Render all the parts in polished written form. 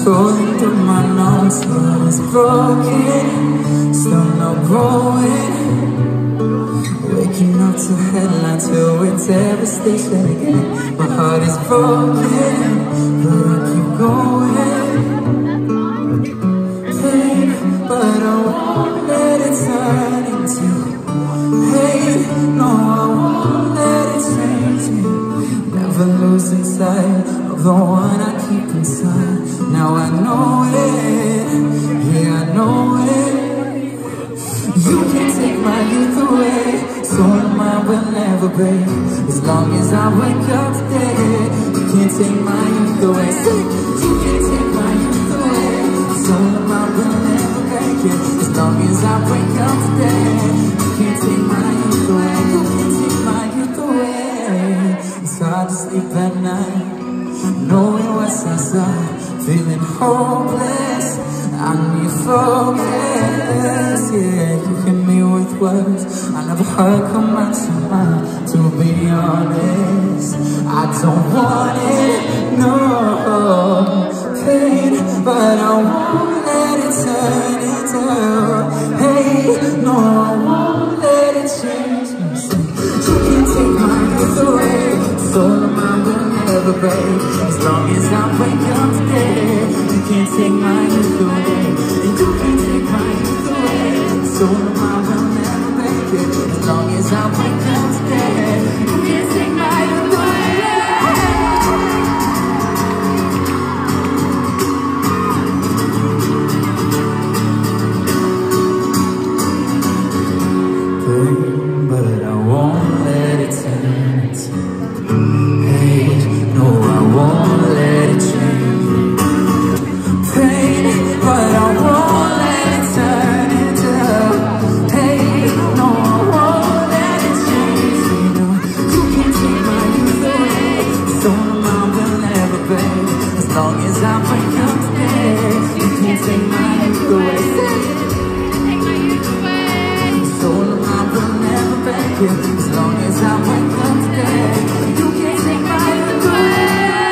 scrolling through my notes, but it's broken, still no growing. Waking up to headlines filled with devastation again. My heart is broken, but I keep going. Pain, but I won't let it turn into hate. No, I won't let it change me. Never losing sight of the one I keep inside. Now I know it, yeah, I know it. You can't take my youth away, so mine will never break. As long as I wake up today, you can't take my youth away. You can't take my youth away, so mine will never break. As long as I wake up today, you can't take my youth away. You can't take my youth away. It's hard to sleep at night, knowing what's inside, feeling hopeless. I need focus, yeah. You hit me with words I never heard come out your mouth. To be honest, I don't want it, no pain, but I won't let it turn into hate. No, I won't let it change me. You can't take my youth away, soul of mine will never break. As long as I wake up today, you can't take my youth away. And you can't take my youth away, soul of mine will never break it. As long as I wake up today, you can't take my youth away. Pain, but I won't let it turn into hate. No, I won't let it change me. Pain, but I won't let it turn into hate. No, I won't let it change me. No, you can't take my youth away, so mine will never break. As long as I wake up today, you can't take my youth away. So mine will never break. As long as I wake up today, you can't take my youth away.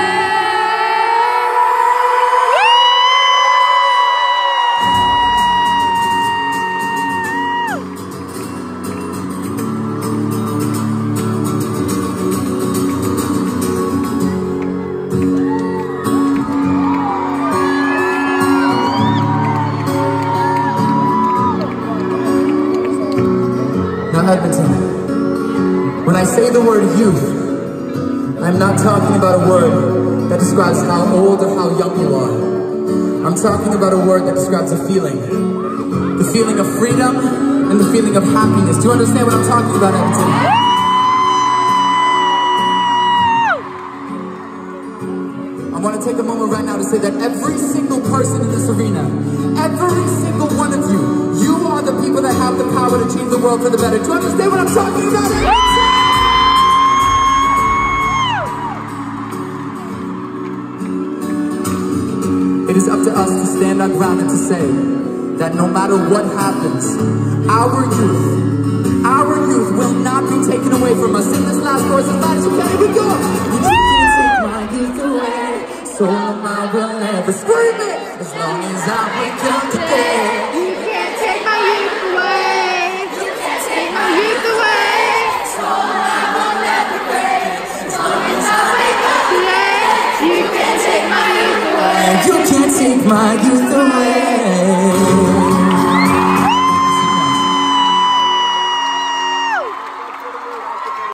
Now Edmonton, when I say the word youth, I'm not talking about a word that describes how old or how young you are. I'm talking about a word that describes a feeling. The feeling of freedom and the feeling of happiness. Do you understand what I'm talking about, Edmonton? I want to take a moment right now to say that every single person in this arena, every single one of you, you are the people that have the power to change the world for the better. Do you understand what I'm talking about? It is up to us to stand our ground and to say that no matter what happens, our youth will not be taken away from us. Sing this last chorus as loud as you can. Here we go. You can't take my youth away, so mine will never scream it. As long as I wake up today, you can't take my youth away. You can't take my youth away, so mine will never break. As long as I wake up today, you can't take my youth away. You can't take my youth away.